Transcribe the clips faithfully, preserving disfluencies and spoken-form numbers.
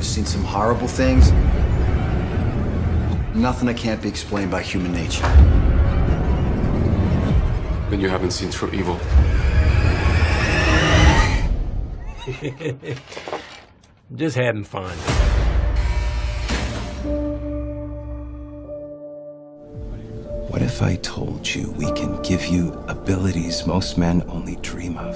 I've seen some horrible things. Nothing that can't be explained by human nature. Then you haven't seen true evil. Just having fun. What if I told you we can give you abilities most men only dream of?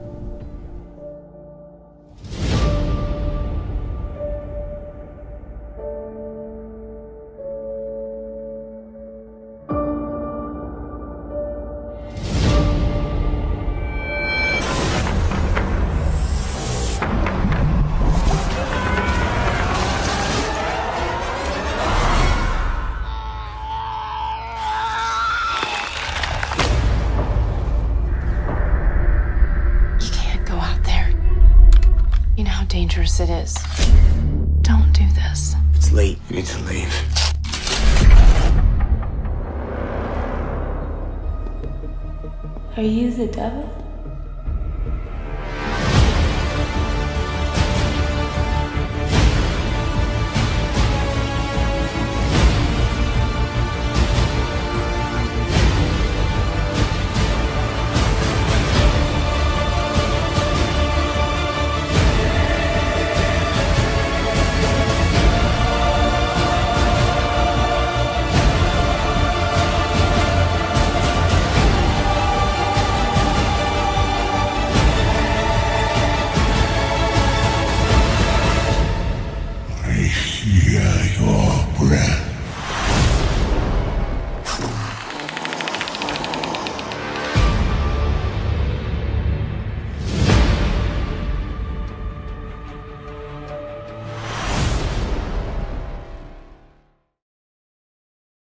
You know how dangerous it is. Don't do this. It's late. You need to leave. Are you the devil?